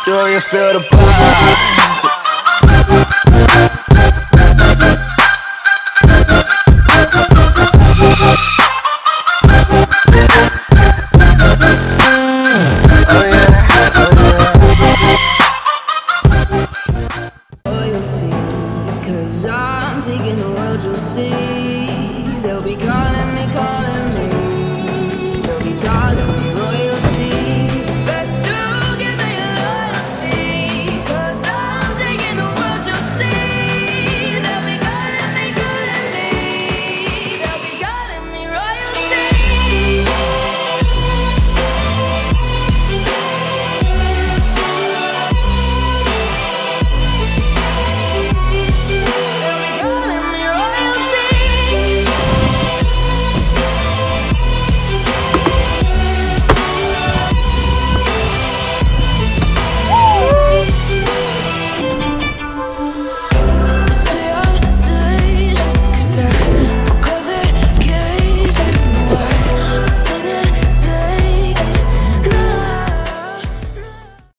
Do you feel the buzz? Loyalty, 'cause I'm taking the world, you'll see. They'll be calling